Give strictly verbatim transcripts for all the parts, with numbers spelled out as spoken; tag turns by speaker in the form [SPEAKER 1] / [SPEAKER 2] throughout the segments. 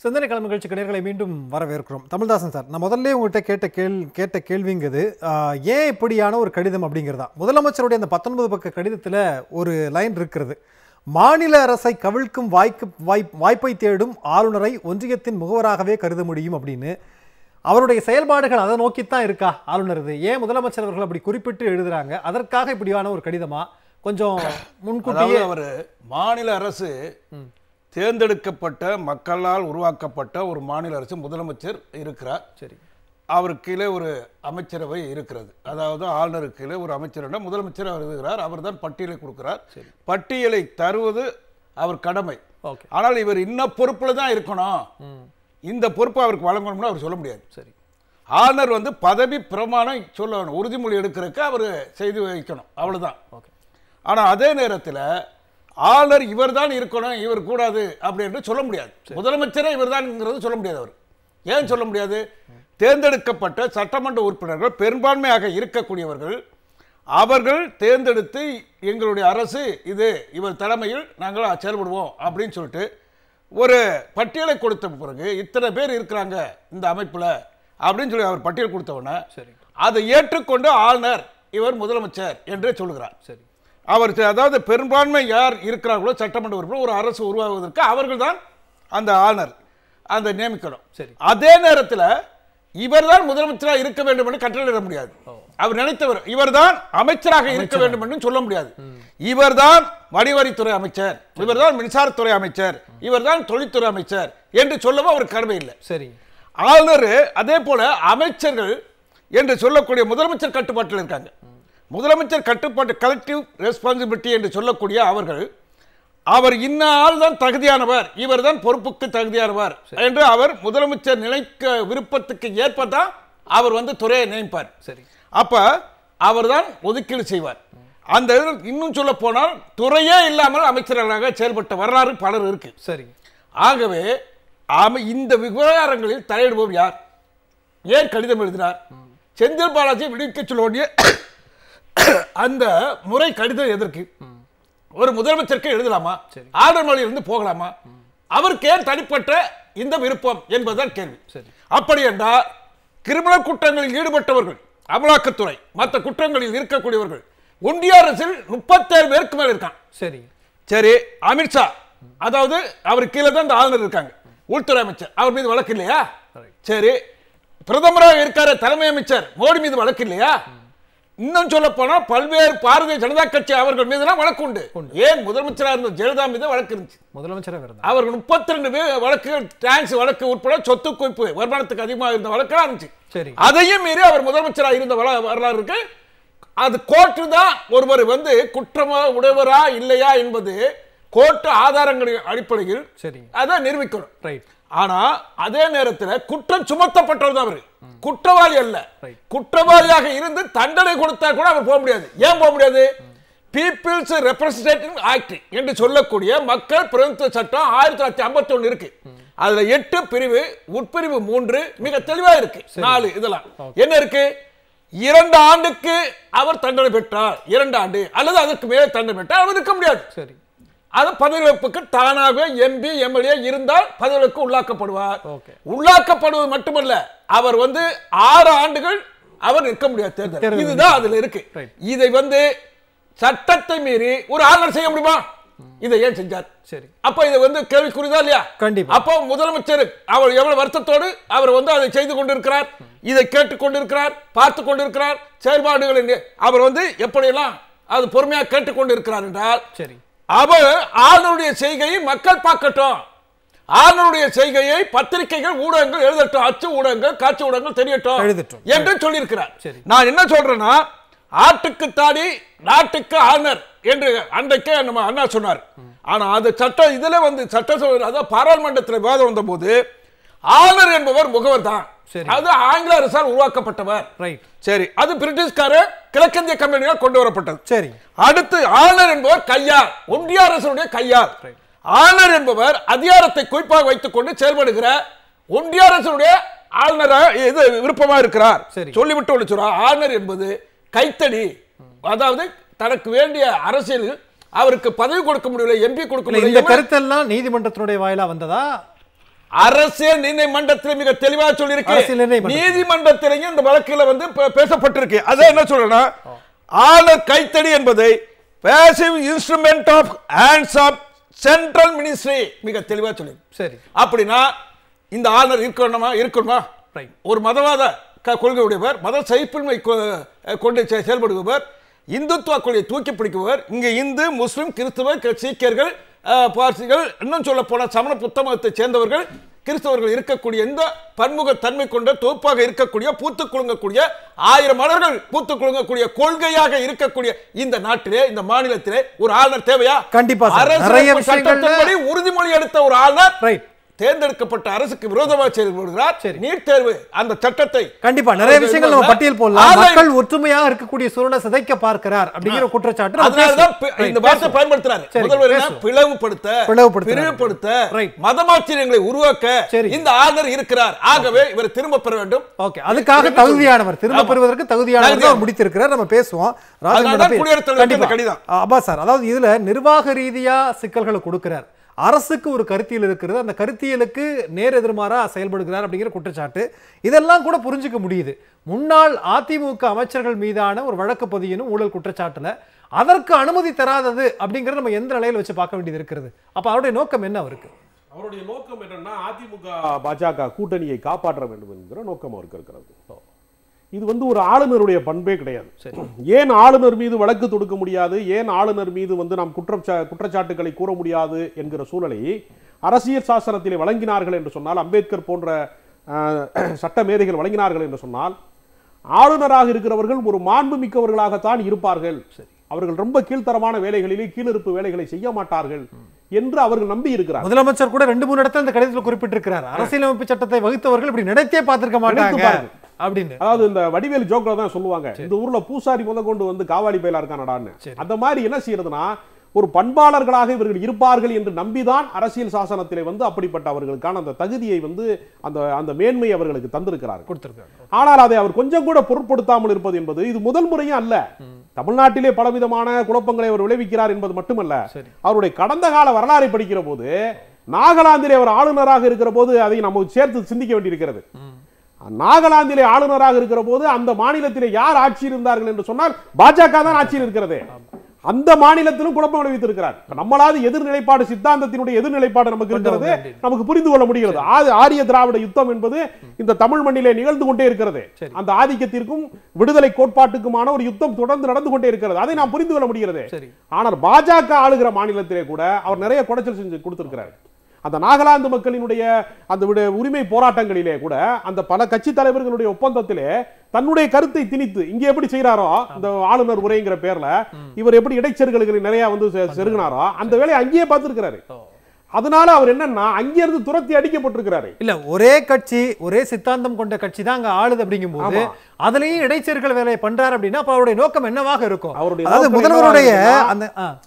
[SPEAKER 1] சிந்தனைக்கிழமை நிகழ்ச்சிக்கு நேர்களை மீண்டும் வரவேற்கிறோம். தமிழ்தாசன் சார், நான் முதல்ல உங்கள்கிட்ட கேட்ட கேள் கேட்ட கேள்விங்கிறது ஏன் இப்படியான ஒரு கடிதம் அப்படிங்கிறதா. முதலமைச்சருடைய அந்த பத்தொன்பது பக்க கடிதத்தில் ஒரு லைன் இருக்கிறது. மாநில அரசை கவிழ்க்கும் வாய்க்கு வாய் வாய்ப்பை தேடும் ஆளுநரை ஒன்றியத்தின் முகவராகவே கருத முடியும் அப்படின்னு. அவருடைய செயல்பாடுகள் அதை நோக்கித்தான் இருக்கா ஆளுநர்? இது ஏன் முதலமைச்சர் அவர்கள் அப்படி குறிப்பிட்டு எழுதுறாங்க? அதற்காக இப்படியான ஒரு கடிதமா? கொஞ்சம் முன்கூட்டியே
[SPEAKER 2] அவர் மாநில அரசு தேர்ந்தெடுக்கப்பட்ட மக்களால் உருவாக்கப்பட்ட ஒரு மாநில அரசு முதலமைச்சர் இருக்கிறார். சரி, அவருக்கு கீழே ஒரு அமைச்சரவை இருக்கிறது. அதாவது ஆளுநருக்கு கீழே ஒரு அமைச்சரிடம் முதலமைச்சர் அவர் இருக்கிறார். அவர் தான் பட்டியலை கொடுக்கிறார். பட்டியலை தருவது அவர் கடமை. ஆனால் இவர் இன்னும் பொறுப்புல தான் இருக்கணும், இந்த பொறுப்பு அவருக்கு வழங்கணும்னு அவர் சொல்ல முடியாது. சரி, ஆளுநர் வந்து பதவி பிரமாணம் சொல்ல வேணும், உறுதிமொழி எடுக்கிறதுக்கு அவர் செய்து வைக்கணும், அவ்வளவுதான். ஆனால் அதே நேரத்தில் ஆளுநர் இவர் தான் இருக்கணும், இவர் கூடாது அப்படி என்று சொல்ல முடியாது. முதலமைச்சரே இவர் தான் சொல்ல முடியாது. அவர் ஏன் சொல்ல முடியாது? தேர்ந்தெடுக்கப்பட்ட சட்டமன்ற உறுப்பினர்கள் பெரும்பான்மையாக இருக்கக்கூடியவர்கள், அவர்கள் தேர்ந்தெடுத்து எங்களுடைய அரசு இது, இவர் தலைமையில் நாங்கள் செயல்படுவோம் அப்படின்னு சொல்லிட்டு ஒரு பட்டியலை கொடுத்த பிறகு இத்தனை பேர் இருக்கிறாங்க இந்த அமைப்பில் அப்படின்னு சொல்லி அவர் பட்டியல் கொடுத்தவொடனே அதை ஏற்றுக்கொண்டு ஆளுநர் இவர் முதலமைச்சர் என்றே சொல்லுகிறார். சரி, அவர் அதாவது பெரும்பான்மை யார் இருக்கிறார்களோ சட்டமன்ற உறுப்பினர் ஒரு அரசு உருவாகுவதற்கு அவர்கள் தான் அந்த ஆளுநர் அந்த நியமிக்கணும். சரி, அதே நேரத்தில் இவர் தான் முதலமைச்சராக இருக்க வேண்டும் என்று கட்டளையிட முடியாது. அவர் நினைத்தவர் இவர் தான் அமைச்சராக இருக்க வேண்டும் என்று சொல்ல முடியாது. இவர் தான் வரிவரித்துறை அமைச்சர், இவர் தான் மின்சாரத்துறை அமைச்சர், இவர் தான் தொழில்துறை அமைச்சர் என்று சொல்லவும் அவருக்கு கடமை இல்லை. சரி, ஆளுநர் அதே போல அமைச்சர்கள் என்று சொல்லக்கூடிய முதலமைச்சர் கட்டுப்பாட்டில் இருக்காங்க. முதலமைச்சர் கட்டுப்பாட்டு கலெக்டிவ் ரெஸ்பான்சிபிலிட்டி என்று சொல்லக்கூடிய அவர்கள், அவர் இன்னாள் தான் தகுதியானவர், இவர் தான் பொறுப்புக்கு தகுதியானவர் என்று அவர் முதலமைச்சர் நினைக்க விருப்பத்துக்கு ஏற்பதான் அவர் வந்து துறையை நியமிப்பார். சரி, அப்ப அவர் தான் ஒதுக்கீடு செய்வார். அந்த இன்னும் சொல்ல போனால் துறையே இல்லாமல் அமைச்சர்களாக செயல்பட்ட வரலாறு பலர் இருக்கு. சரி, ஆகவே இந்த விவகாரங்களில் தலையிடுவோம் யார்? ஏன் கடிதம் எழுதினார்? செந்தில் பாலாஜி விடுவிக்க சொல்ல வேண்டிய அந்த முறை கடிதம் எதற்கு? ஒரு முதலமைச்சருக்கு எழுதலாமா? ஆளுநர் மொழியிலிருந்து போகலாமா? அவருக்கு ஏன் தனிப்பட்ட இந்த விருப்பம் என்பதுதான் கேள்வி. அப்படி என்றால் கிரிமினல் குற்றங்களில் ஈடுபட்டவர்கள், அமலாக்கத்துறை மற்ற குற்றங்களில் இருக்கக்கூடியவர்கள் ஒன்றிய அரசில் முப்பத்தேழு பேருக்கு மேல இருக்கான். சரி சரி அமித்ஷா, அதாவது அவர் கீழே தான் இந்த ஆளுநர் இருக்காங்க, உள்துறை அமைச்சர், அவர் மீது வழக்கு இல்லையா? சரி, பிரதமராக இருக்கார தலைமை அமைச்சர் மோடி மீது வழக்கு இல்லையா? இன்னும் சொல்ல போனா பல்வேறு பாரதிய ஜனதா கட்சி அவர்கள் மீது வழக்கு உண்டு. ஏன் முதலமைச்சராக இருந்த ஜெயலலிதா மீது வழக்கு இருந்துச்சு. முதலமைச்சராக அவர்கள் முப்பத்தி ரெண்டு வழக்குகள், டாக்ஸ் வழக்கு உட்பட சொத்து குவிப்பு வருமானத்துக்கு அதிகமாக இருந்த வழக்கு இருந்துச்சு. சரி, அதையும் மீறி அவர் முதலமைச்சராக இருந்த வரலாறு இருக்கு. அது கோர்ட்டு தான் ஒருவர் வந்து குற்றமா உடையவரா இல்லையா என்பது கோர்ட்டு ஆதாரங்களின் அடிப்படையில் அதை நிரூபிக்கணும். ரைட், ஆனா அதே நேரத்தில் குற்றம் சுமத்தப்பட்டவர் தான் அவர், குற்றவாளி அல்ல. குற்றவாளியாக இருந்து தண்டனை கொடுத்தா கூட அவர் போக முடியாது. ஏன் போக முடியாது? பீப்பிள்ஸ் ரெப்ரசன்டேட்டிவ் ஆக்ட் என்று சொல்லக்கூடிய மக்கள் பிரதிநிதித்துவ சட்டம் ஆயிரத்தி தொள்ளாயிரத்தி ஐம்பத்தி ஒன்னு இருக்கு. அதுல எட்டு பிரிவு, உட்பிரிவு மூன்று மிக தெளிவா இருக்கு. நாலு இதெல்லாம் என்ன இருக்கு? இரண்டு ஆண்டுக்கு அவர் தண்டனை பெற்றார், இரண்டு ஆண்டு அல்லது அதற்கு மேலே தண்டனை பெற்றார் அவர் இருக்க முடியாது. சரி, அது பதவி வைப்புக்கு தானாகவே எம்பி எம்எல்ஏ இருந்தால் பதவிக்கு உள்ளாக்கப்படுவார். உள்ளாக்கப்படுவது மட்டுமல்ல, அவர் வந்து ஆறு ஆண்டுகள் அவர் நிற்க முடியாது தேர்தல். இதுதான் அதுல இருக்கு. இதை வந்து சட்டத்தை மீறி ஒரு ஆளுநர் செய்ய முடியுமா? இதை ஏன் செஞ்சார்? சரி, அப்ப இதை வந்து கேள்விக்குறிதா இல்லையா? கண்டிப்பா. அப்போ முதலமைச்சர் அவர் எவ்வளவு வருத்தத்தோடு அவர் வந்து அதை செய்து கொண்டிருக்கிறார், இதை கேட்டுக் கொண்டிருக்கிறார், பார்த்து கொண்டிருக்கிறார், செயல்பாடுகள் அவர் வந்து எப்படியெல்லாம் அது பொறுமையாக கேட்டுக் கொண்டிருக்கிறார் என்றால், சரி, அவர் ஆளுநருடைய செய்கையை மக்கள் பார்க்கட்டும், ஆளுநருடைய செய்கையை பத்திரிகைகள் ஊடகங்கள் எழுதட்டும், அச்சு ஊடகங்கள் காட்சி ஊடகங்கள் தெரியட்டும் என்று சொல்லியிருக்கிறார். நான் என்ன சொல்றேன்னா, ஆட்டுக்கு தாடி நாட்டுக்கு ஆளுநர் என்று அன்றைக்கே நம்ம அண்ணா சொன்னார். ஆனா அது சட்டம் இதுல வந்து சட்டசபை அதாவது பாராளுமன்றத்தில் விவாதம் வந்த போது ஆளுநர் என்பவர் முகவர் தான், அது ஆங்கில அரசால் உருவாக்கப்பட்டவர். சரி, அது பிரிட்டிஷ்கார கிழக்கிந்திய கம்பெனியால் கொண்டு வரப்பட்டது. சரி, அடுத்து ஆளுநர் என்பவர் கையாள், ஒன்றிய அரசுடைய கையாள். ஆளுநர் என்பவர் அதிகாரத்தை குறிப்பாக வைத்துக் கொண்டு செயல்படுகிற ஒன்றிய அரசுடைய ஆளுநராக இது விருப்பமா இருக்கிறார் சொல்லிவிட்டு ஒன்று சொல்றார். ஆளுநர் என்பது கைத்தடி, அதாவது தனக்கு வேண்டிய அரசியலில் அவருக்கு பதவி கொடுக்க முடியல, எம்பி கொடுக்க முடியல. இந்த
[SPEAKER 1] கருத்தெல்லாம் நீதிமன்றத்தினுடைய வாயிலா வந்ததா?
[SPEAKER 2] அரசியல் நிர்ணய மன்றத்தில் மிக தெளிவாக சொல்லியிருக்கு. நீதிமன்றத்திலேயும் இந்த வழக்கில் வந்து பேசப்பட்டிருக்கு. அதான் என்ன சொல்றேன்னா, ஆளுநர் கைத்தடி என்பதை passive instrument of hands of central ministry மிக தெளிவா சொல்லி. சரி, அப்படின்னா இந்த ஆளுநர் இருக்கணுமா இருக்கணுமா? ஒரு மதவாத கொள்கை உடையவர், மத சைப்பின்மை கொண்டு செயல்படுபவர், இந்துத்துவ கொள்கையை தூக்கி பிடிக்குபவர். இங்க இந்து, முஸ்லிம், கிறிஸ்தவர், சீக்கியர்கள், பார்சிகள், இன்னும் சொல்ல போன சமண புத்த மதத்தை சேர்ந்தவர்கள், கிறிஸ்தவர்கள் இருக்கக்கூடிய இந்த பன்முக தன்மை கொண்ட தொகுப்பாக இருக்கக்கூடிய, பூத்து குலுங்கக்கூடிய, ஆயிரம் மலர்கள் பூத்து குலுங்கக்கூடிய கொள்கையாக இருக்கக்கூடிய இந்த நாட்டிலே, இந்த மாநிலத்திலே ஒரு ஆளுநர் தேவையா?
[SPEAKER 1] கண்டிப்பா.
[SPEAKER 2] அரசு சட்டத்தின்படி உறுதிமொழி எடுத்த ஒரு ஆளுநர் தேர்ந்தெடுக்கப்பட்ட அரசுக்கு விரோதமாக செயல்படுகிறார். நீட் தேர்வு அந்த சட்டத்தை
[SPEAKER 1] கண்டிப்பா நிறைய விஷயங்கள் நம்ம பட்டியல் போடலாம். மக்கள் ஒற்றுமையாக இருக்கக்கூடிய சூழலை சிதைக்க பார்க்கிறார் அப்படிங்கிற குற்றச்சாட்டு
[SPEAKER 2] அதனாலதான் இந்த வார்த்தை பயன்படுத்துறாரு. முதல்வர் பிளவுபடுத்த, பிரிவுபடுத்த, மதமாச்சரியங்களை உருவாக்க இந்த ஆளுநர் இருக்கிறார். ஆகவே இவர் திரும்ப பெற வேண்டும்.
[SPEAKER 1] ஓகே, அதுக்காக தகுதியானவர், திரும்ப பெறுவதற்கு தகுதியானவர் முடித்திருக்கிறார். நம்ம பேசுவோம். அப்பா சார், அதாவது இதுல நிர்வாக ரீதியா சிக்கல்களை கொடுக்கிறார். அரசுக்கு ஒரு கருத்தியல் இருக்கிறது, அந்த கருத்தியலுக்கு நேர் எதிர்மாறா செயல்படுகிறார் அப்படிங்கிற குற்றச்சாட்டு. இதெல்லாம் கூட புரிஞ்சுக்க முடியுது. முன்னாள் அதிமுக அமைச்சர்கள் மீதான ஒரு வழக்கு பதியணும் ஊழல் குற்றச்சாட்டுல அதற்கு அனுமதி தராதது அப்படிங்கறத நம்ம எந்த நிலையில வச்சு பார்க்க வேண்டியது இருக்கிறது. அப்ப அவருடைய நோக்கம் என்ன? அவருக்கு
[SPEAKER 3] அவருடைய நோக்கம் என்னன்னா, அதிமுக பாஜக கூட்டணியை காப்பாற்ற வேண்டும் என்கிற நோக்கம் அவருக்கு இருக்கிறது. இது வந்து ஒரு ஆளுநருடைய பண்பே கிடையாது. ஏன் ஆளுநர் மீது வழக்கு தொடுக்க முடியாது, ஏன் ஆளுநர் மீது வந்து நாம் குற்றம் குற்றச்சாட்டுகளை கூற முடியாது என்கிற சூழலை அரசியல் சாசனத்திலே வழங்கினார்கள் என்று சொன்னால், அம்பேத்கர் போன்ற சட்ட மேதைகள் வழங்கினார்கள் என்று சொன்னால், ஆளுநராக இருக்கிறவர்கள் ஒரு மாண்பு மிக்கவர்களாகத்தான் இருப்பார்கள், அவர்கள் ரொம்ப கீழ்த்தரமான வேலைகளிலே கீழிருப்பு வேலைகளை செய்ய மாட்டார்கள் என்று அவர்கள் நம்பி இருக்கிறார்.
[SPEAKER 1] முதலமைச்சர் கூட ரெண்டு மூணு இடத்துல இந்த கடிதத்தில் குறிப்பிட்டிருக்கிறார், அரசியலமைப்பு சட்டத்தை வகுத்தவர்கள் இப்படி நினைத்தே பார்த்திருக்க மாட்டாங்க அப்படின்னு.
[SPEAKER 3] அதாவது இந்த வடிவேல் ஜோக்ல தான் சொல்லுவாங்க, இந்த ஊர்ல பூசாரி முத கொண்டு வந்து காவாலி பயிலா இருக்கானடான்னு. அந்த மாதிரி என்ன செய்யறதுன்னா, ஒரு பண்பாளர்களாக இவர்கள் இருப்பார்கள் என்று நம்பிதான் அரசியல் சாசனத்திலே வந்து அப்படிப்பட்ட அவர்களுக்கான அந்த தகுதியை வந்து அந்த அந்த மேன்மை அவர்களுக்கு தந்திருக்கிறார் கொடுத்திருக்கார். ஆனால் அதை அவர் கொஞ்சம் கூட பொருட்படுத்தாமல் இருப்பது என்பது இது முதல் முறையும் அல்ல. தமிழ்நாட்டிலே பலவிதமான குழப்பங்களை அவர் விளைவிக்கிறார் என்பது மட்டுமல்ல, அவருடைய கடந்த கால வரலாறை படிக்கிற போது, நாகாலாந்திலே அவர் ஆளுநராக இருக்கிற போது அதை நம்ம சேர்த்து சிந்திக்க வேண்டியிருக்கிறது. நாகாலாந்திலே ஆளுநராக இருக்கிற போது அந்த மாநிலத்திலே யார் ஆட்சி இருந்தார்கள் என்று சொன்னால் பாஜக தான் ஆட்சியில் இருக்கிறது. அந்த மாநிலத்திலும் குழப்பம் விளைவித்திருக்கிறார். நம்மளாவது எதிர்நிலைப்பாடு, சித்தாந்தத்தினுடைய எதிர்நிலைப்பாடு நமக்கு இருக்கிறது, நமக்கு புரிந்து கொள்ள முடிகிறது. ஆரிய திராவிட யுத்தம் என்பது இந்த தமிழ் மண்ணிலே நிகழ்ந்து கொண்டே இருக்கிறது. அந்த ஆதிக்கத்திற்கும் விடுதலை கோட்பாட்டுக்குமான ஒரு யுத்தம் தொடர்ந்து நடந்து கொண்டே இருக்கிறது. அதை நாம் புரிந்து கொள்ள முடிகிறது. ஆனால் பாஜக ஆளுகிற மாநிலத்திலே கூட அவர் நிறைய குடைச்சல் செஞ்சு கொடுத்திருக்கிறார். அந்த நாகாலாந்து மக்களினுடைய அந்த உரிமை போராட்டங்களிலே கூட அந்த பல கட்சி தலைவர்களுடைய ஒப்பந்தத்திலே தன்னுடைய கருத்தை திணித்து இங்கே எப்படி செய்யறாரோ, இந்த ஆளுநர் உரைங்கிற பேர்ல இவர் எப்படி இடைச்செருகல்களை நிறைய வந்து செருகினாரோ அந்த வேலையை அங்கேயே பார்த்திருக்கிறாரு. அதனால அவர் என்னன்னா அங்கிருந்து துரத்தி அடிக்கப்பட்டிருக்கிறாரு.
[SPEAKER 1] இல்ல, ஒரே கட்சி ஒரே சித்தாந்தம் கொண்ட கட்சி தான் அங்க ஆளுது அப்படிங்கும் போது அதுலயும் இடைச்செருகல் வேலையை பண்றாரு அப்படின்னா அப்ப அவருடைய நோக்கம் என்னவாக இருக்கும்? அவருடைய முதல்வருடைய அந்த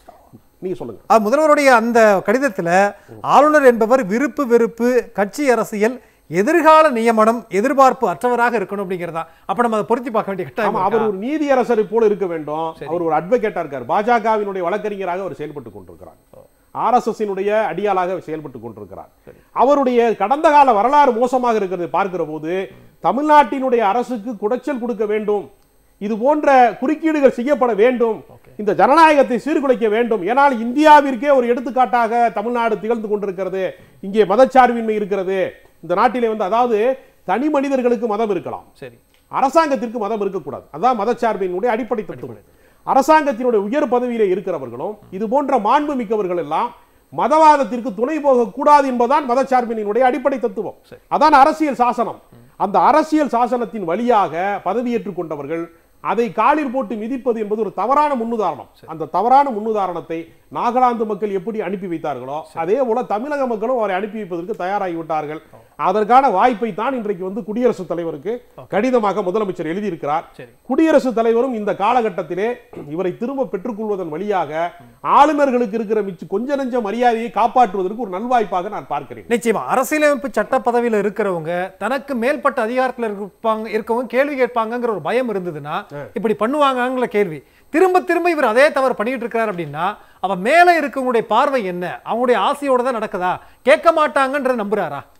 [SPEAKER 3] நீங்க சொல்லுங்க.
[SPEAKER 1] முதல்வருடைய அந்த கடிதத்துல ஆளுநர் என்பவர் விருப்பு வெறுப்பு, கட்சி அரசியல், எதிர்கால நியமனம், எதிர்பார்ப்பு அற்றவராக இருக்கணும் அப்படிங்கிறதா. அப்ப நம்ம அதை பொருத்தி பார்க்க வேண்டிய கட்டாயம்.
[SPEAKER 3] அவர் ஒரு நீதி அரசரை போல இருக்க வேண்டும். அவர் ஒரு அட்வொகேட்டா இருக்கார். பாஜகவினுடைய வழக்கறிஞராக அவர் செயல்பட்டு கொண்டிருக்கிறார். ஆர் எஸ் எஸ் அடியாளாக செயல்பட்டு கொண்டிருக்கிறார். அவருடைய கடந்த கால வரலாறு மோசமாக இருக்கிறது பார்க்கிற போது தமிழ்நாட்டினுடைய அரசுக்கு குடைச்சல் கொடுக்க வேண்டும், இது போன்ற குறுக்கீடுகள் செய்யப்பட வேண்டும், இந்த ஜனநாயகத்தை சீர்குலைக்க வேண்டும். ஏனால் இந்தியாவிற்கே ஒரு எடுத்துக்காட்டாக தமிழ்நாடு திகழ்ந்து கொண்டிருக்கிறது. இங்கே மதச்சார்பின்மை இருக்கிறது இந்த நாட்டிலே வந்து. அதாவது தனி மனிதர்களுக்கு மதம் இருக்கலாம், சரி, அரசாங்கத்திற்கு மதம் இருக்கக்கூடாது. அதான் மதச்சார்பினுடைய அடிப்படை தத்துவம். அரசாங்கத்தினுடைய உயர் பதவியிலே இருக்கிறவர்களும் இது போன்ற மாண்பு மிக்கவர்கள் எல்லாம் மதவாதத்திற்கு துணை போக கூடாது என்பதுதான் மதச்சார்பினுடைய அடிப்படை தத்துவம். அதான் அரசியல் சாசனம். அந்த அரசியல் சாசனத்தின் வழியாக பதவியேற்றுக் கொண்டவர்கள் அதை காலில் போட்டு மிதிப்பது என்பது ஒரு தவறான முன்னுதாரணம். அந்த தவறான முன்னுதாரணத்தை நாகாலாந்து மக்கள் எப்படி அனுப்பி வைத்தார்களோ அதே போல தமிழக மக்களும் அவரை அனுப்பி வைப்பதற்கு தயாராகி விட்டார்கள். அதற்கான வாய்ப்பை தான் இன்றைக்கு வந்து குடியரசுத் தலைவருக்கு கடிதமாக முதலமைச்சர் எழுதியிருக்கிறார். குடியரசுத் தலைவரும் இந்த காலகட்டத்திலே இவரை திரும்ப பெற்றுக்கொள்வதன் வழியாக ஆளுநர்களுக்கு இருக்கிற மிச்ச கொஞ்ச நெஞ்ச மரியாதையை காப்பாற்றுவதற்கு ஒரு நல்வாய்ப்பாக நான் பார்க்கிறேன்.
[SPEAKER 1] நிச்சயமா அரசியலமைப்பு சட்ட பதவியில் இருக்கிறவங்க தனக்கு மேல்பட்ட அதிகாரத்தில் இருப்பாங்க இருக்கவங்க கேள்வி கேட்பாங்கிற ஒரு பயம் இருந்ததுன்னா இப்படி பண்ணுவாங்கங்கிற கேள்வி திரும்ப திரும்ப இவர் அதே தவறு பண்ணிட்டு இருக்கிறார் அப்படின்னா அவ மேல இருக்கவங்களுடைய பார்வை என்ன, அவங்களுடைய ஆசையோட தான் நடக்குதா, கேட்க மாட்டாங்கன்றத நம்புறாரா?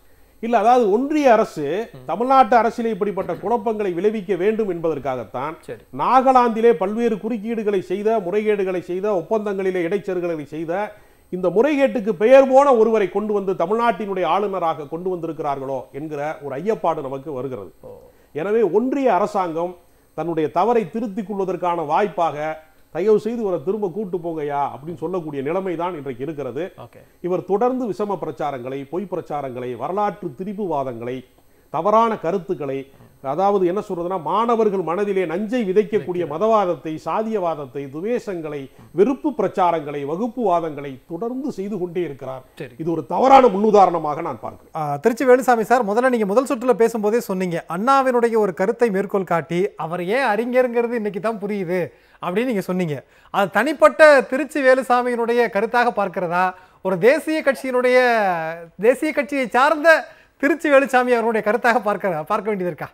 [SPEAKER 3] இல்ல, அதாவது ஒன்றிய அரசு தமிழ்நாட்டு அரசியல் இப்படிப்பட்ட குழப்பங்களை விளைவிக்க வேண்டும் என்பதற்காகத்தான் நாகாலாந்திலே பல்வேறு குறுக்கீடுகளை செய்த, முறைகேடுகளை செய்த, ஒப்பந்தங்களிலே இடைச்செருகல்களை செய்த இந்த முறைகேட்டுக்கு பெயர் போன ஒருவரை கொண்டு வந்து தமிழ்நாட்டினுடைய ஆளுநராக கொண்டு வந்திருக்கிறார்களோ என்கிற ஒரு ஐயப்பாடு நமக்கு வருகிறது. எனவே ஒன்றிய அரசாங்கம் தன்னுடைய தவறை திருத்திக் கொள்வதற்கான வாய்ப்பாக தயவு செய்து ஒரு திரும்ப கூட்டு போங்கயா அப்படின்னு சொல்லக்கூடிய நிலைமை தான் இன்றைக்கு இருக்கிறது. இவர் தொடர்ந்து விஷம பிரச்சாரங்களை, பொய் பிரச்சாரங்களை, வரலாற்று திரிபுவாதங்களை, தவறான கருத்துக்களை, அதாவது என்ன சொல்றதுன்னா மாணவர்கள் மனதிலே நஞ்சை விதைக்கக்கூடிய மதவாதத்தை, சாதியவாதத்தை, துவேஷங்களை, வெறுப்பு பிரச்சாரங்களை, வகுப்புவாதங்களை தொடர்ந்து செய்து கொண்டே இருக்கிறார். இது ஒரு தவறான முன்னுதாரணமாக நான் பார்க்கிறேன்.
[SPEAKER 1] திருச்சி வேலுசாமி சார், முதல்ல நீங்க முதல் சுற்றுல பேசும்போதே சொன்னீங்க, அண்ணாவினுடைய ஒரு கருத்தை மேற்கோள் காட்டி அவர் ஏன் அறிஞருங்கிறது இன்னைக்கு தான் புரியுது அப்படின்னு நீங்க சொன்னீங்க. அது தனிப்பட்ட திருச்சி வேலுசாமியினுடைய கருத்தாக பார்க்கிறதா, ஒரு தேசிய கட்சியினுடைய தேசிய கட்சியை சார்ந்த திருச்சி வேலுசாமி அவருடைய கருத்தாக பார்க்க பார்க்க வேண்டியது இருக்கா?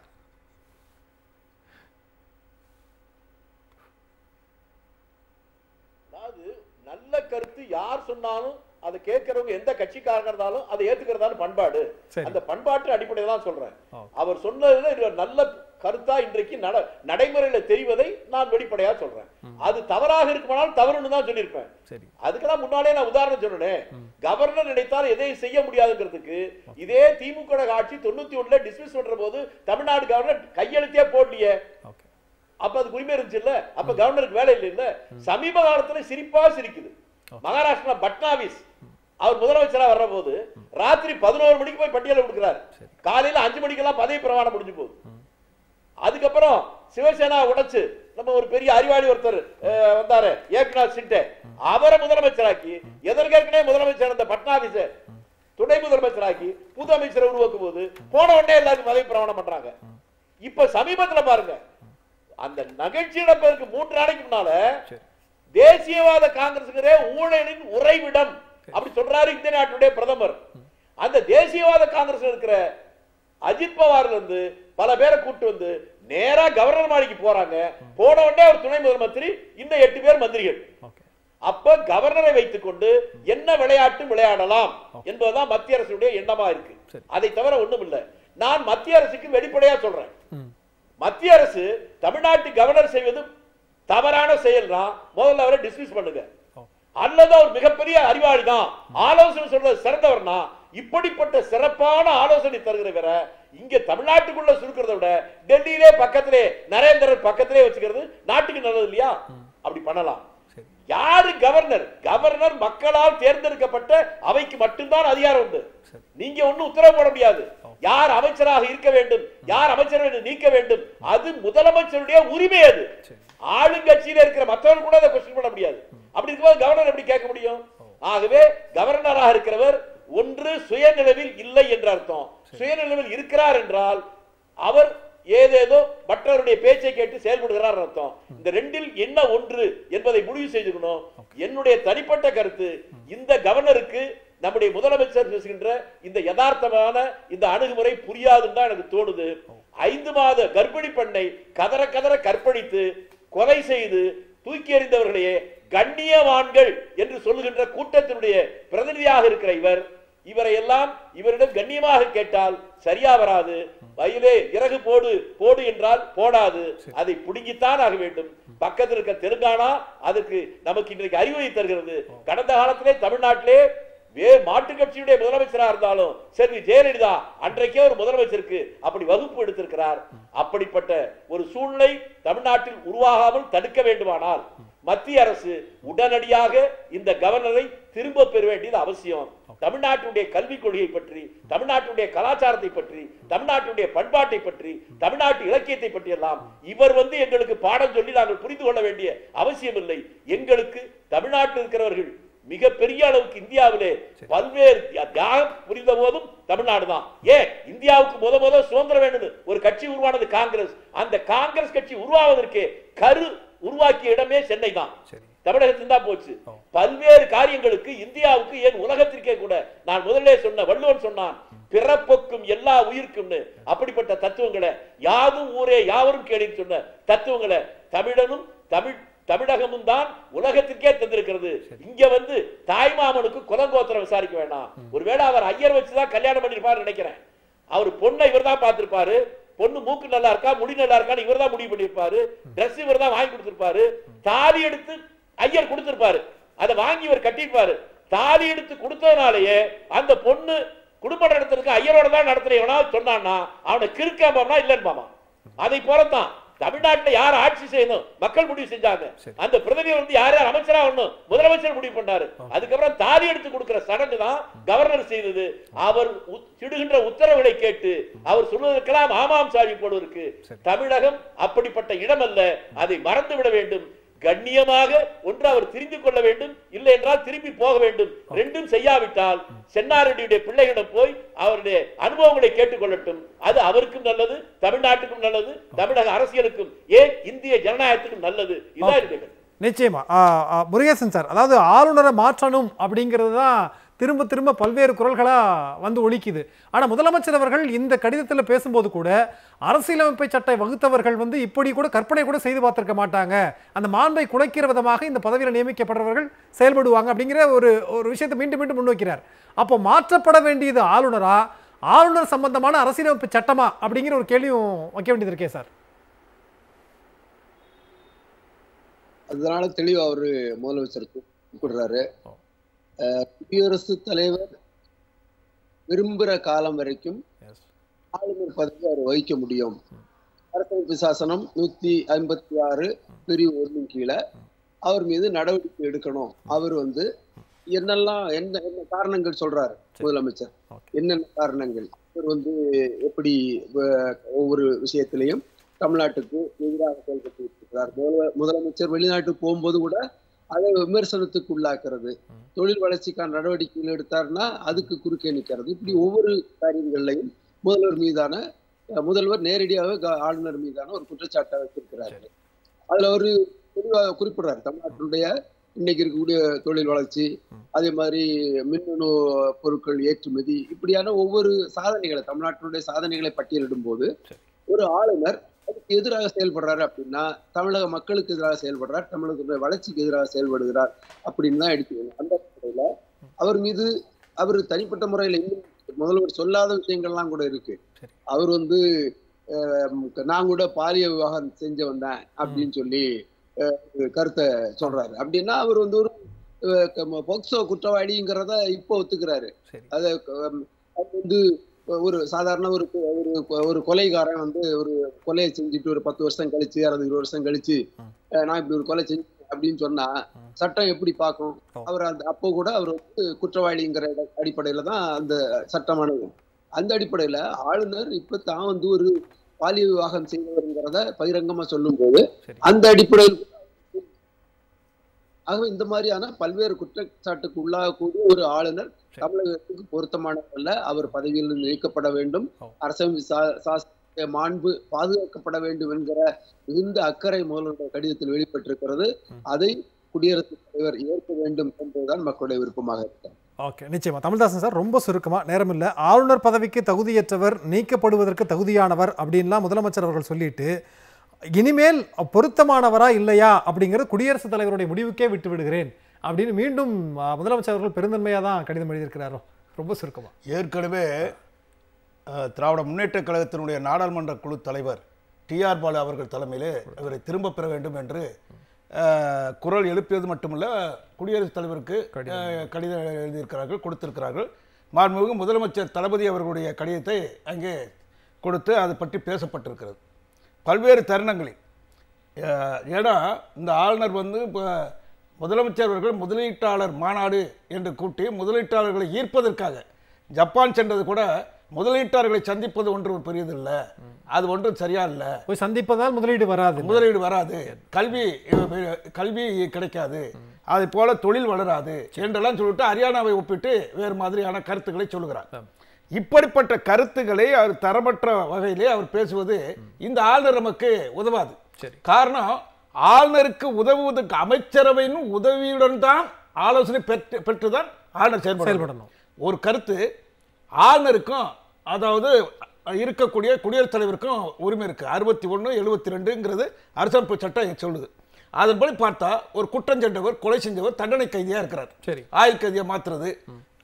[SPEAKER 4] அதாவது நல்ல கருத்து யார் சொன்னாலும் அதை கேட்கிறவங்க எந்த கட்சிக்காரங்க இருந்தாலும் அதை ஏத்துக்கிறதான பண்பாடு. அந்த பண்பாட்டு அடிப்படையில் தான் சொல்றேன். அவர் சொன்னதுல நல்ல கருத்தா இன்றைக்கு நடைமுறையில தெரிவதை நான் வெளிப்படையா சொல்றேன். அது தவறாக இருக்குமானால் தவறுன்னு தான் சொல்லியிருப்பேன். அதுக்கெல்லாம் முன்னாலே நான் உதாரணம் சொன்னேன். கவர்னர் நினைத்தால் எதையும் செய்ய முடியாதுங்கிறதுக்கு இதே திமுக ஆட்சி தொண்ணூத்தி ஒண்ணுல டிஸ்மிஸ் பண்ற போது தமிழ்நாடு கவர்னர் கையெழுத்தே போடலையே. அப்ப அதுக்கு உரிமை இருந்துச்சு இல்ல? அப்ப கவர்னருக்கு வேலை இல்லை இல்ல? சமீப காலத்துல சிரிப்பா சிரிக்குது. மகாராஷ்டிரா பட்னாவிஸ் அவர் முதலமைச்சரா வர்ற போது ராத்திரி பதினோரு மணிக்கு போய் பட்டியலை கொடுக்கிறார். காலையில அஞ்சு மணிக்கெல்லாம் பதவி பிரமாணம் முடிஞ்சு போகுது. அதுக்கப்புறம் சிவசேனா உடைச்சு நம்ம ஒரு பெரிய அறிவாளி ஒருத்தர் வந்தாரு, ஏக்நாத் சிண்டே, அவரை முதலமைச்சராக்கி எதற்கேற்கனவே முதலமைச்சர் அந்த பட்னாவிஸ துணை முதலமைச்சராக்கி புது அமைச்சரை உருவாக்கும் போது போன உடனே எல்லாருக்கும் பதவி பிரமாணம் பண்றாங்க. இப்ப சமீபத்துல பாருங்க, அந்த நகழ்ச்சி நடப்பதற்கு மூன்று நாளைக்கு முன்னால தேசியவாத காங்கிரசுங்கிறே ஊழலின் உறைவிடம் அப்படி சொல்றாரு இந்திய நாட்டுடைய பிரதமர். அந்த தேசியவாத காங்கிரஸ் இருக்கிற அஜித் பவார்ல இருந்து பல பேரை கூட்டு வந்து நேரா கவர்னர் மாளிகைக்கு போறாங்க. போன உடனே ஒரு துணை முதலமைச்சர், இன்னும் எட்டு பேர் மந்திரிகள். அப்ப கவர்னரை வைத்துக் கொண்டு என்ன விளையாட்டு விளையாடலாம் என்பதுதான் மத்திய அரசுடைய எண்ணமா இருக்கு. அதை தவிர ஒண்ணும் இல்லை. நான் மத்திய அரசுக்கு வெளிப்படையா சொல்றேன், மத்திய அரசு தமிழ்நாட்டு கவர்னர் செய்வது தவறான செயல்னா முதல்ல அவரை டிஸ்மிஸ் பண்ணுங்க. அல்லது அவர் மிகப்பெரிய அறிவாளி தான், ஆலோசனை சொல்றது சிறந்தவர்னா இப்படிப்பட்ட சிறப்பான ஆலோசனை தருகிறவர இங்க தமிழ்நாட்டுக்குள்ள சுருக்கிறத விட டெல்லியிலே பக்கத்திலே நரேந்திரன் பக்கத்திலே வச்சுக்கிறது நாட்டுக்கு நல்லது இல்லையா? அப்படி பண்ணலாம். யாரு கவர்னர்? கவர்னர் மக்களால் தேர்ந்தெடுக்கப்பட்ட அவைக்கு மட்டும்தான் அதிகாரம் உண்டு. நீங்க ஒண்ணும் உத்தரவு போட முடியாது. யார் அமைச்சராக இருக்க வேண்டும், யார் அமைச்சரை நீக்க வேண்டும், அது முதலமைச்சருடைய உரிமை. அது ஆளுங்கட்சியில இருக்கிற மற்றவர்கள் கூட அதை கொஸ்டின் பண்ண முடியாது. அப்படி இருக்கும்போது கவர்னர் எப்படி கேட்க முடியும்? ஆகவே கவர்னராக இருக்கிறவர் ஒன்று சுயநிலவில் இல்லை என்ற அர்த்தம். சுயநிலவில் இருக்கிறார் என்றால் அவர் ஏதேதோ மற்றவருடைய பேச்சை கேட்டு செயல்படுகிறார் அர்த்தம். இந்த ரெண்டில் என்ன ஒன்று என்பதை முடிவு செய்துக்கணும். என்னுடைய தனிப்பட்ட கருத்து, இந்த கவர்னருக்கு நம்முடைய முதலமைச்சர் பேசுகின்ற இந்த யதார்த்தமான இந்த அணுகுமுறை புரியாதுன்னு தான் எனக்கு தோணுது. ஐந்து மாத கர்ப்பிணி பெண்ணை கதற கதற கற்பழித்து கொலை செய்து தூக்கி எறிந்தவர்களையே கண்ணியவான்கள் என்று சொல்லுகின்ற கூட்டத்தினுடைய பிரதிநிதியாக இருக்கிற இவர், இவரை எல்லாம் இவரிடம் கண்ணியமாக கேட்டால் சரியா வராது. வயலே இறகு போடு போடு என்றால் போடாது, அதை புடுங்கித்தான் ஆக வேண்டும். பக்கத்தில் இருக்க தெலுங்கானா அதுக்கு நமக்கு இன்றைக்கு அறிவுரை தருகிறது. கடந்த காலத்திலே தமிழ்நாட்டிலே வே மாட்டு கட்சியுடைய முதலமைச்சராக இருந்தாலும் சரி, ஜெயலலிதா அன்றைக்கே ஒரு முதலமைச்சருக்கு அப்படி வகுப்பு எடுத்திருக்கிறார். அப்படிப்பட்ட ஒரு சூழ்நிலை தமிழ்நாட்டில் உருவாகாமல் தடுக்க வேண்டுமானால் மத்திய அரசு உடனடியாக இந்த கவர்னரை திரும்ப பெற வேண்டியது அவசியம். தமிழ்நாட்டுடைய கல்விக் கொள்கையை பற்றி, தமிழ்நாட்டுடைய கலாச்சாரத்தை பற்றி, தமிழ்நாட்டுடைய பண்பாட்டை பற்றி, தமிழ்நாட்டு இலக்கியத்தை பற்றி எல்லாம் இவர் வந்து எங்களுக்கு பாடம் சொல்லி நாங்கள் புரிந்து கொள்ள வேண்டிய அவசியம் இல்லை. எங்களுக்கு தமிழ்நாட்டில் இருக்கிறவர்கள் மிக பெரிய அளவுக்கு இந்தியாவிலே பல்வேறு தியாகம் புரிந்த போதும் தமிழ்நாடு தான். ஏன் இந்தியாவுக்கு முத முத சுதந்திரம் வேண்டும் ஒரு கட்சி உருவானது காங்கிரஸ். அந்த காங்கிரஸ் கட்சி உருவாவதற்கு கரு உருவாக்கிய இடமே சென்னை தான், தமிழகத்தில் தான் போச்சு. பல்வேறு காரியங்களுக்கு இந்தியாவுக்கு ஏன் உலகத்திற்கே கூட நான் முதல்ல சொன்ன வள்ளுவன் சொன்னான், பிறப்பொக்கும் எல்லா உயிர்க்கும்னு. அப்படிப்பட்ட தத்துவங்களை யாதும் ஊரே யாவரும் கேள்வி சொன்ன தத்துவங்களை தமிழனும் தமிழ் தமிழகமும் தான் உலகத்திற்கே தந்திருக்கிறது. இங்க வந்து தாய்மாமனுக்கு குலங்கோத்திரம் விசாரிக்க வேண்டாம். ஒருவேளை அவர் ஐயர் வச்சுதான் கல்யாணம் பண்ணிருப்பார் நினைக்கிறேன். அவர் பொண்ணை இவர் தான் பார்த்திருப்பாரு. பொண்ணு மூக்கு நல்லா இருக்கா, முடி நல்லா இருக்கான்னு இவர் தான் முடிவு பண்ணிருப்பாரு. டிரெஸ் இவர் தான் வாங்கி கொடுத்திருப்பாரு. தாலி எடுத்து ஐயர் கொடுத்திருப்பாரு. அதை வாங்கி இவர் கட்டிருப்பாரு. தாலி எடுத்து கொடுத்ததுனாலேயே அந்த பொண்ணு குடும்ப நடத்துறதுக்கு ஐயரோட தான் நடத்துறவனா சொன்னான்னா அவனை கிறுக்காம இல்லைன்னு. அதை போலத்தான் தமிழ்நாட்டில் யார் ஆட்சி செய்யணும் மக்கள் முடிவு செஞ்சாங்க. அந்த பிரதிநிதி வந்து யார் யார் அமைச்சரா வரணும் முதலமைச்சர் முடிவு பண்ணாரு. அதுக்கப்புறம் தாலி எடுத்து கொடுக்கிற சடங்கு தான் கவர்னர் செய்தது. அவர் சிடுகின்ற உத்தரவுகளை கேட்டு அவர் சொல்வதற்கெல்லாம் ஆமாம் சாவி போடுவதற்கு தமிழகம் அப்படிப்பட்ட இடம் அல்ல. அதை மறந்து விட வேண்டும். கண்ணியமாக ஒன்று அவர் தெரிந்து கொள்ள வேண்டும், இல்லை என்றால் திரும்பி போக வேண்டும். ரெண்டும் செய்யாவிட்டால் சென்னாரெட்டியுடைய பிள்ளைகளிடம் போய் அவருடைய அனுபவங்களை கேட்டுக்கொள்ளட்டும். அது அவருக்கும் நல்லது, தமிழ்நாட்டுக்கும் நல்லது, தமிழக அரசியலுக்கும், ஏன் இந்திய ஜனநாயகத்துக்கும் நல்லது. இதான் இருக்கு.
[SPEAKER 1] நிச்சயமா முருகேசன் சார், அதாவது ஆளுநரை மாற்றணும் அப்படிங்கிறது தான் திரும்ப திரும்ப பல்வேறு குரல்களா வந்து ஒலிக்குது. ஆனா முதலமைச்சர் அவர்கள் இந்த கடிதத்தில் பேசும்போது கூட அரசியலமைப்பை சட்டை வகுத்தவர்கள் வந்து இப்படி கூட கற்பனை கூட செய்து பார்த்திருக்க மாட்டாங்க, அந்த மாண்பை குலைக்கிற விதமாக இந்த பதவியில் நியமிக்கப்படுறவர்கள் செயல்படுவாங்க அப்படிங்கிற ஒரு ஒரு விஷயத்தை மீண்டும் மீண்டும் முன்வைக்கிறார். அப்போ மாற்றப்பட வேண்டியது ஆளுநரா, ஆளுநர் சம்பந்தமான அரசியலமைப்பு சட்டமா அப்படிங்கிற ஒரு கேள்வியும் வைக்க வேண்டியது இருக்கே சார்.
[SPEAKER 5] அதனால தெளிவா அவரு முதலமைச்சர் கூப்பிடுறாரு. குடியரசுத் தலைவர் விரும்புகிற காலம் வரைக்கும் ஆளுநர் பதவி அவர் வகிக்க முடியும். அரசியலமைப்பு சாசனம் நூத்தி ஐம்பத்தி ஆறு பிரிவு ஒன்றின் கீழே அவர் மீது நடவடிக்கை எடுக்கணும். அவர் வந்து என்னெல்லாம் என்ன என்ன காரணங்கள் சொல்றாரு முதலமைச்சர், என்னென்ன காரணங்கள், அவர் வந்து எப்படி ஒவ்வொரு விஷயத்திலையும் தமிழ்நாட்டுக்கு எதிராக செயல்பட்டு இருக்கிறார். முதலமைச்சர் வெளிநாட்டுக்கு போகும்போது கூட அதை விமர்சனத்துக்கு உள்ளாக்குறது, தொழில் வளர்ச்சிக்கான நடவடிக்கைகள் எடுத்தாருன்னா அதுக்கு குறுக்கே நிற்கிறது. இப்படி ஒவ்வொரு காரியங்கள்லையும் முதல்வர் மீதான முதல்வர் நேரடியாக ஆளுநர் மீதான ஒரு குற்றச்சாட்டை வச்சிருக்கிறாரு. அதுல ஒரு தெளிவாக குறிப்பிடுறாரு, தமிழ்நாட்டினுடைய இன்னைக்கு இருக்கக்கூடிய தொழில் வளர்ச்சி, அதே மாதிரி மின்னணு பொருட்கள் ஏற்றுமதி, இப்படியான ஒவ்வொரு சாதனைகளை தமிழ்நாட்டினுடைய சாதனைகளை பட்டியலிடும் போது ஒரு ஆளுநர் அதுக்கு எதிராக செயல்படுறாரு அப்படின்னா தமிழக மக்களுக்கு எதிராக செயல்படுறார், தமிழகத்துடைய வளர்ச்சிக்கு எதிராக செயல்படுகிறார் அப்படின்னு தான் எடுத்துக்கணும். அந்த அடிப்படையில அவர் மீது அவர் தனிப்பட்ட முறையில இன்னும் முதல்வர் சொல்லாத விஷயங்கள்லாம் கூட இருக்கு. அவர் வந்து நான் கூட பாலிய விவாகம் செஞ்சு வந்தேன் அப்படின்னு சொல்லி கருத்தை சொல்றாரு. அப்படின்னா அவர் வந்து ஒரு போக்சோ குற்றவாளிங்கிறத இப்போ ஒத்துக்கிறாரு. அத வந்து ஒரு சாதாரண ஒரு ஒரு கொலைகாரன் வந்து ஒரு கொலையை செஞ்சுட்டு ஒரு பத்து வருஷம் கழிச்சு அறுபது இருபது வருஷம் கழிச்சு நான் இப்படி ஒரு கொலை செஞ்சு அப்படின்னு சொன்னா சட்டம் எப்படி பார்க்கும்? அவர் அந்த அப்போ கூட அவர் வந்து குற்றவாளிங்கிற அடிப்படையில தான் அந்த சட்டமானது. அந்த அடிப்படையில ஆளுநர் இப்ப தான் வந்து ஒரு பாலிய விவாகம் செய்தவருங்கிறத பகிரங்கமா சொல்லும் போது அந்த அடிப்படையில் ஆகவே இந்த மாதிரியான பல்வேறு குற்றச்சாட்டுக்கு உள்ளாகக்கூடிய ஒரு ஆளுநர் தமிழகத்துக்கு பொருத்தமானவர் அல்ல. அவர் பதவியில் நீக்கப்பட வேண்டும். அரசியல் மாண்பு பாதுகாக்கப்பட வேண்டும் என்கிற மிகுந்த அக்கறை முதல்வருடைய கடிதத்தில் வெளிப்பட்டிருக்கிறது. அதை குடியரசுத் தலைவர் ஏற்க வேண்டும் என்பதுதான் மக்களுடைய விருப்பமாக இருக்கிறார்.
[SPEAKER 1] ஓகே, நிச்சயமா. தமிழ்தாசன் சார், ரொம்ப சுருக்கமா, நேரம் இல்லை. ஆளுநர் பதவிக்கு தகுதியற்றவர், நீக்கப்படுவதற்கு தகுதியானவர் அப்படின்லாம் முதலமைச்சர் அவர்கள் சொல்லிட்டு இனிமேல் பொருத்தமானவரா இல்லையா அப்படிங்கிறது குடியரசுத் தலைவருடைய முடிவுக்கே விட்டு விடுகிறேன் அப்படின்னு மீண்டும் முதலமைச்சர் அவர்கள் பெருந்தன்மையாக தான் கடிதம் எழுதியிருக்கிறாரோ. ரொம்ப சுருக்கமா.
[SPEAKER 2] ஏற்கனவே திராவிட முன்னேற்ற கழகத்தினுடைய நாடாளுமன்ற குழு தலைவர் டி ஆர் பாலு அவர்கள் தலைமையிலே இவரை திரும்ப பெற வேண்டும் என்று குரல் எழுப்பியது மட்டுமல்ல, குடியரசுத் தலைவருக்கு கடிதம் எழுதியிருக்கிறார்கள், கொடுத்திருக்கிறார்கள். மாண்புமிகு முதலமைச்சர் தளபதி அவர்களுடைய கடிதத்தை அங்கே கொடுத்து அது பற்றி பேசப்பட்டிருக்கிறது பல்வேறு தருணங்களில். ஏன்னா இந்த ஆளுநர் வந்து இப்போ முதலமைச்சர் அவர்கள் முதலீட்டாளர் மாநாடு என்று கூட்டி முதலீட்டாளர்களை ஈர்ப்பதற்காக ஜப்பான் சென்றது கூட முதலீட்டாளர்களை சந்திப்பது ஒன்று பெரியது இல்லை, அது ஒன்றும் சரியா இல்லை.
[SPEAKER 1] போய் சந்திப்பதால் முதலீடு வராது,
[SPEAKER 2] முதலீடு வராது, கல்வி கல்வி கிடைக்காது, அது போல தொழில் வளராது என்றெல்லாம் சொல்லிட்டு ஹரியானாவை ஒப்பிட்டு வேறு மாதிரியான கருத்துக்களை சொல்லுகிறார். இப்படிப்பட்ட கருத்துக்களை அவர் தரமற்ற வகையிலே அவர் பேசுவது இந்த ஆளுநர் நமக்கு உதவாது. காரணம், ஆளுநருக்கு உதவுவதற்கு அமைச்சரவையின் உதவியுடன் தான் ஆலோசனை பெற்று பெற்றுதான் ஆளுநர் செயல்படணும். ஒரு கருத்து ஆளுநருக்கும் அதாவது இருக்கக்கூடிய குடியரசுத் தலைவருக்கும் உரிமை இருக்கு. அறுபத்தி ஒன்று எழுபத்தி ரெண்டுங்கிறது அரசமைப்பு சட்டம் சொல்லுது. அதன்படி பார்த்தா ஒரு குற்றம் சென்றவர், கொலை செஞ்சவர் தண்டனை கைதியா இருக்கிறார். சரி, ஆயுள் கைதியா மாத்துறது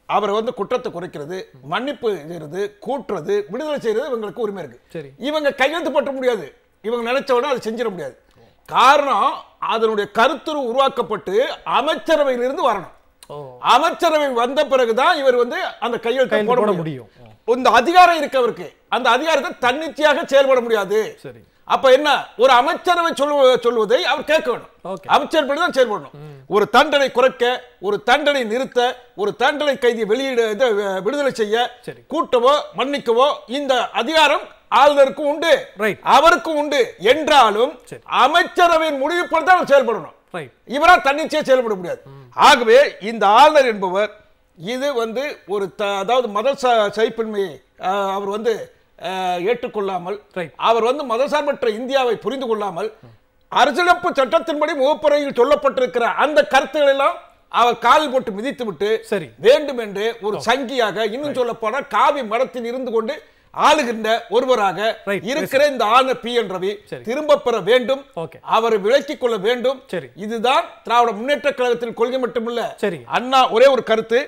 [SPEAKER 2] அவரை வந்து குற்றத்தை குறைக்கிறது, மன்னிப்பு செய்யறது, கூட்டுறது, விடுதலை செய்யறது இவங்களுக்கு உரிமை இருக்கு. இவங்க கையெழுத்து போட்ட முடியாது, இவங்க நினைச்ச உடனே அதை செஞ்சிட முடியாது. காரணம் அதனுடைய கருத்துரு உருவாக்கப்பட்டு அமைச்சரவையிலிருந்து வரணும். அமைச்சரவை வந்த பிறகுதான் இவர் வந்து அந்த கையெழுத்தை போட முடியும். இந்த அதிகாரம் இருக்கவருக்கு அந்த அதிகாரத்தை தன்னிச்சையாக செயல்பட முடியாது. அப்ப என்ன, ஒரு அமைச்சரவை சொல்வதை அவர் கேட்க வேண்டும், அமைச்சர் தான் செயல்படணும். ஒரு தண்டனை குறைக்க, ஒரு தண்டனை நிறுத்த, ஒரு தண்டனை கைதியை வெளியிட விடுதலை செய்ய, கூட்டவோ மன்னிக்கவோ இந்த அதிகாரம் ஆளுநருக்கும் உண்டு, அவருக்கும் உண்டு. என்றாலும் அமைச்சரவையின் முடிவு தான் செயல்படணும். இவரா தன்னிச்சையா செயல்பட முடியாது. ஆகவே இந்த ஆளுநர் என்பவர் இது வந்து ஒரு அதாவது மத சைப்பின்மையை அவர் வந்து ஏற்றுக்கொள்ளாமல், அவர் வந்து மதசார்பற்ற இந்தியாவை புரிந்து கொள்ளாமல், அரசியலமைப்பு சட்டத்தின்படி முகப்புரையில் சொல்லப்பட்டிருக்கிற அந்த கருத்துக்கள் எல்லாம் அவர் காலில் போட்டு மிதித்து விட்டு வேண்டும் என்று ஒரு சங்கியாக, இன்னும் சொல்ல போன காவி மரத்தில் இருந்து கொண்டு ஆளுகின்ற ஒருவராக இருக்கிற இந்த ஆளுநர் பி என் ரவி திரும்ப பெற வேண்டும், அவரை விலக்கிக் கொள்ள வேண்டும். இதுதான் திராவிட முன்னேற்ற கழகத்தின் கொள்கை மட்டுமில்ல. அண்ணா ஒரே ஒரு கருத்து,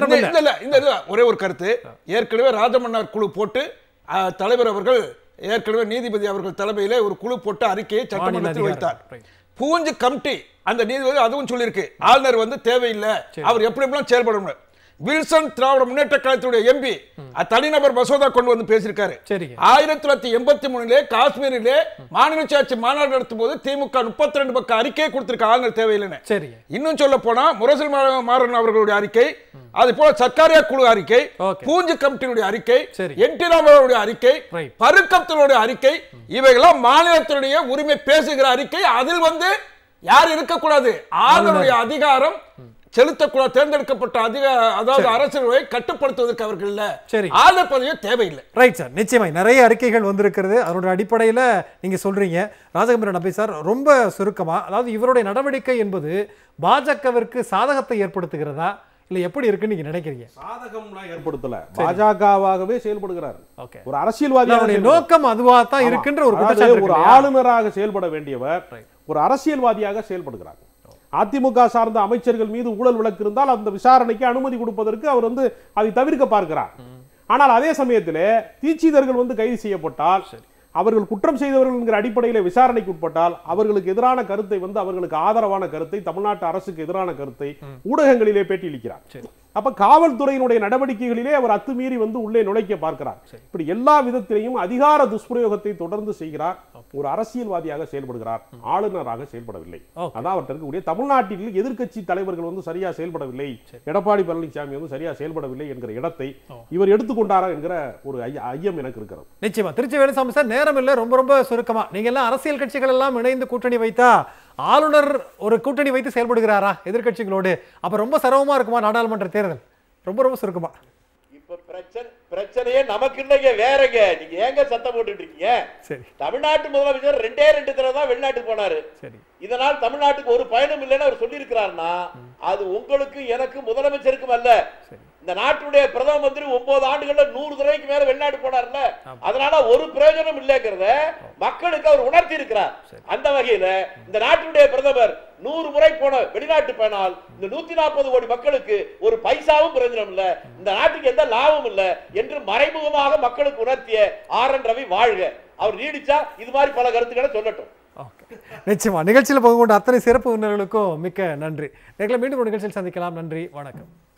[SPEAKER 2] ஒரே ஒரு கருத்து, ஏற்கனவே ராஜமன்னார் குழு போட்டு தலைவர் அவர்கள் ஏற்கனவே நீதிபதி அவர்கள் தலைமையிலே ஒரு குழு போட்டு அறிக்கையை சட்டமன்றத்தில் வைத்தார். பூஞ்சு கமிட்டி அந்த நீதிபதி அதுவும் சொல்லியிருக்கு, ஆளுநர் வந்து தேவையில்லை, அவர் எப்படி எப்படிலாம் செயல்படணும். வில்சன் திராவிட முன்னேற்ற கழகத்துடைய எம்பி தனிநபர் மசோதா கொண்டு வந்து பேசியிருக்காரு. ஆயிரத்தி தொள்ளாயிரத்தி எண்பத்தி மூணுல காஷ்மீரிலே மாநில சுயாட்சி மாநாடு நடத்தும் போது திமுக முப்பத்தி ரெண்டு பக்கம் அறிக்கையை கொடுத்திருக்க, ஆளுநர் தேவையில்லைன்னு. இன்னும் சொல்ல போனா முரசல் மாறன் அவர்களுடைய அறிக்கை, அது போல சர்க்காரியா குழு அறிக்கை, பூஞ்சு கமிட்டியுடைய அறிக்கை, என் டி ராமராவுடைய அறிக்கை, பருக்கத்தினுடைய அறிக்கை, இவைகளாம் மாநிலத்தினுடைய உரிமை பேசுகிற அறிக்கை. அதில் வந்து யார் இருக்கக்கூடாது, ஆளுநருடைய அதிகாரம் செலுத்தக்கூடாது. தேர்ந்தெடுக்கப்பட்ட அதிகார அதாவது அரசை கட்டுப்படுத்துவதற்கு அவர்கள் இல்ல, ஆளுநர் பதவியே தேவையில்லை.
[SPEAKER 1] ரைட் சார், நிச்சயமாய் நிறைய அறிக்கைகள் வந்திருக்கிறது. அதோட அடிப்படையில் நீங்க சொல்றீங்க ராஜகம்பீரன் நம்பி சார், ரொம்ப சுருக்கமா, அதாவது இவருடைய நடவடிக்கை என்பது பாஜகவிற்கு சாதகத்தை ஏற்படுத்துகிறதா இல்ல எப்படி இருக்குன்னு நீங்க நினைக்கிறீங்க?
[SPEAKER 3] சாதகம்லாம் ஏற்படுத்தல, பாஜகவாகவே செயல்படுகிறார். ஒரு அரசியல்வாதியோட நோக்கம்
[SPEAKER 1] அதுவா தான் இருக்குன்ற ஒரு
[SPEAKER 3] ஒரு ஆளுநராக செயல்பட வேண்டியவர் ஒரு அரசியல்வாதியாக செயல்படுகிறார். அதிமுக சார்ந்த அமைச்சர்கள் மீது ஊழல் வழக்கு இருந்தால் அந்த விசாரணைக்கு அனுமதி கொடுப்பதற்கு அவர் வந்து அதை தவிர்க்க பார்க்கிறார். ஆனால் அதே சமயத்தில் தீட்சிதர்கள் வந்து கைது செய்யப்பட்டால், அவர்கள் குற்றம் செய்தவர்கள் என்கிற அடிப்படையில் விசாரணைக்கு உட்பட்டால், அவர்களுக்கு எதிரான கருத்தை வந்து அவர்களுக்கு ஆதரவான கருத்தை, தமிழ்நாட்டு அரசுக்கு எதிரான கருத்தை ஊடகங்களிலே பேட்டியளிக்கிறார். அப்ப காவல்துறையினுடைய நடவடிக்கைகளிலே அவர் அத்துமீறி வந்து உள்ளே நுழைக்க பார்க்கிறார். இப்படி எல்லா விதத்திலையும் அதிகார துஷ்பிரயோகத்தை தொடர்ந்து செய்கிறார். ஒரு அரசியல்வாதியாக செயல்படுகிறார், ஆளுநராக செயல்படவில்லை. அதான் அவர்கிட்ட இருக்கக்கூடிய தமிழ்நாட்டில் எதிர்க்கட்சி தலைவர்கள் வந்து சரியா செயல்படவில்லை, எடப்பாடி பழனிசாமி வந்து சரியா செயல்படவில்லை என்கிற இடத்தை இவர் எடுத்துக்கொண்டாரா என்கிற ஒரு ஐயம் எனக்கு இருக்கிறது.
[SPEAKER 1] நிச்சயமா. திருச்சி வேலுசாமி சார், நேரம் இல்லை, ரொம்ப ரொம்ப சுருக்கமா, நீங்க எல்லாம் அரசியல் கட்சிகள் எல்லாம் இணைந்து கூட்டணி வைத்தா ஆளுநர் ஒரு கூட்டணி வைத்து செயல்படுகிறாரா எதிர்கட்சிகளோடு? அப்ப ரொம்ப சிரமமா இருக்குமா நாடாளுமன்ற தேர்தல்? ரொம்ப ரொம்ப சுருக்கமா.
[SPEAKER 4] இப்ப பிரச்சனை பிரச்சனையே நமக்கு இல்லைங்க, வேறங்க. நீங்க ஏங்க சத்தம் போட்டுட்டு இருக்கீங்க? சரி, தமிழ்நாட்டு முதலமைச்சர் ரெண்டே ரெண்டு தடவை தான் வெளிநாட்டுக்கு போனாரு. சரி, இதனால் தமிழ்நாட்டுக்கு ஒரு பயணம் இல்லைன்னு அவர் சொல்லி இருக்கிறாருன்னா அது உங்களுக்கு எனக்கு முதலமைச்சருக்கும் அல்ல. இந்த நாட்டுடைய பிரதம மந்திரி ஒன்பது ஆண்டுகள்ல நூறு தடவைக்கு மேல வெளிநாடு போனார்ல, அதனால ஒரு பிரயோஜனம் இல்லைங்கிறத மக்களுக்கு அவர் உணர்த்தி இருக்கிறார். அந்த வகையில இந்த நாட்டுடைய பிரதமர் நூறு முறை போன வெளிநாட்டு பயணால் இந்த நூத்தி நாற்பது கோடி மக்களுக்கு ஒரு பைசாவும் பிரயோஜனம் இல்ல, இந்த நாட்டுக்கு எந்த லாபம் இல்ல என்று மறைமுகமாக மக்களுக்கு உணர்த்திய ஆர் என் ரவி வாழ்க. அவர் நீடிச்சா இது மாதிரி பல கருத்துக்களை சொல்லட்டும்.
[SPEAKER 1] நிச்சயமா. நிகழ்ச்சியில் பங்கு கொண்ட அத்தனை சிறப்பு விருந்தினர்களுக்கும் மிக்க நன்றி. மீண்டும் ஒரு நிகழ்ச்சியில் சந்திக்கலாம். நன்றி, வணக்கம்.